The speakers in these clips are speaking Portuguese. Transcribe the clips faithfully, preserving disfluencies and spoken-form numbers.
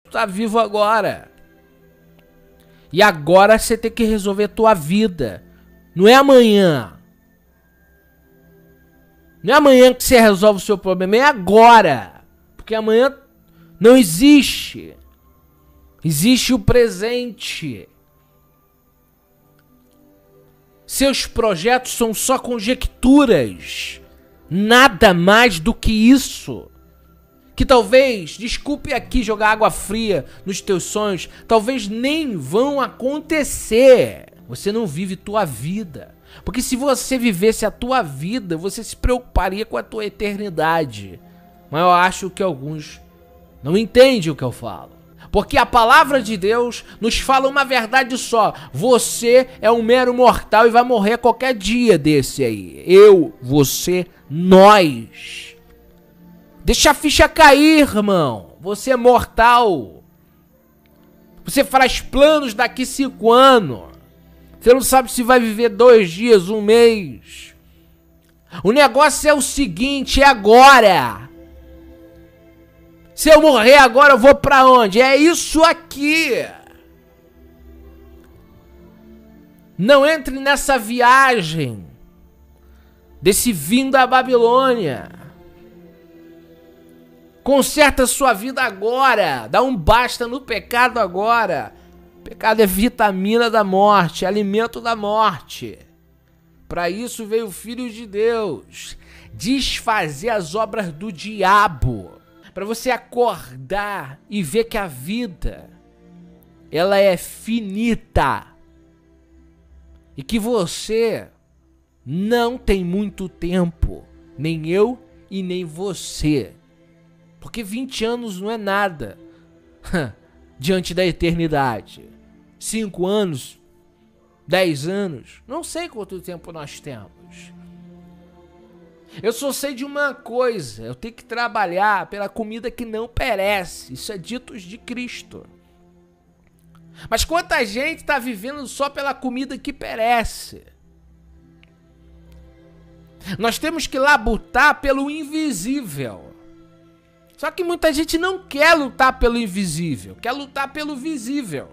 Tu tá vivo agora. E agora você tem que resolver a tua vida. Não é amanhã. Não é amanhã que você resolve o seu problema, é agora. Porque amanhã não existe. Existe o presente. Seus projetos são só conjecturas. Nada mais do que isso. Que talvez, desculpe aqui jogar água fria nos teus sonhos, talvez nem vão acontecer. Você não vive tua vida. Porque se você vivesse a tua vida, você se preocuparia com a tua eternidade. Mas eu acho que alguns não entendem o que eu falo. Porque a palavra de Deus nos fala uma verdade só. Você é um mero mortal e vai morrer qualquer dia desse aí. Eu, você, nós. Deixa a ficha cair, irmão. Você é mortal. Você faz planos daqui cinco anos. Você não sabe se vai viver dois dias, um mês. O negócio é o seguinte, é agora. Se eu morrer agora, eu vou pra onde? É isso aqui. Não entre nessa viagem desse vinho da Babilônia. Conserta a sua vida agora. Dá um basta no pecado agora. Pecado é vitamina da morte, alimento da morte. Para isso veio o Filho de Deus, desfazer as obras do diabo. Para você acordar e ver que a vida, ela é finita. E que você não tem muito tempo, nem eu e nem você. Porque vinte anos não é nada diante da eternidade. Cinco anos, dez anos, não sei quanto tempo nós temos. Eu só sei de uma coisa, eu tenho que trabalhar pela comida que não perece. Isso é ditos de Cristo. Mas quanta gente está vivendo só pela comida que perece? Nós temos que labutar pelo invisível. Só que muita gente não quer lutar pelo invisível, quer lutar pelo visível.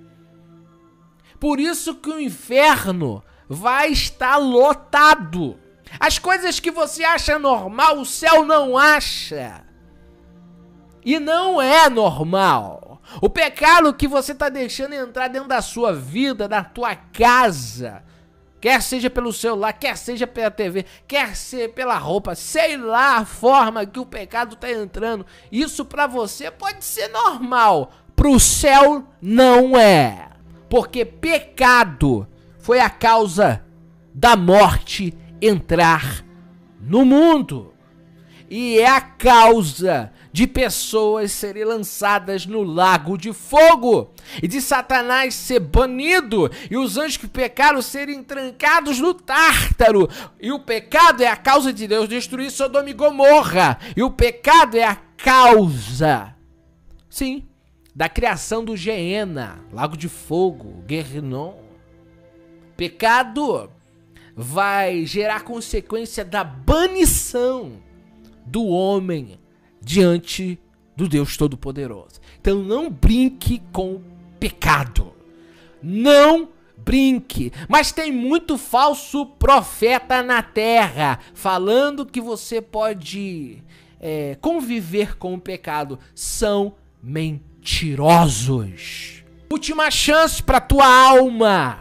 Por isso que o inferno vai estar lotado. As coisas que você acha normal, o céu não acha. E não é normal. O pecado que você está deixando entrar dentro da sua vida, da tua casa, quer seja pelo celular, quer seja pela T V, quer ser pela roupa, sei lá a forma que o pecado está entrando. Isso para você pode ser normal, para o céu não é. Porque pecado foi a causa da morte entrar no mundo. E é a causa de pessoas serem lançadas no lago de fogo. E de Satanás ser banido. E os anjos que pecaram serem trancados no Tártaro. E o pecado é a causa de Deus destruir Sodoma e Gomorra. E o pecado é a causa, sim, da criação do Geena, lago de fogo, Guerrinon. Pecado vai gerar consequência da banição do homem diante do Deus Todo-Poderoso. Então não brinque com o pecado. Não brinque. Mas tem muito falso profeta na terra falando que você pode é, conviver com o pecado. São mentirosos. Última chance para tua alma.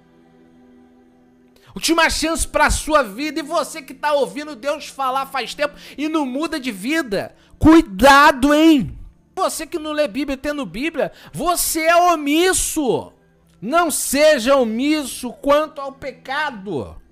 Última chance para a sua vida. E você que está ouvindo Deus falar faz tempo e não muda de vida, cuidado, hein? Você que não lê Bíblia tendo Bíblia, você é omisso. Não seja omisso quanto ao pecado.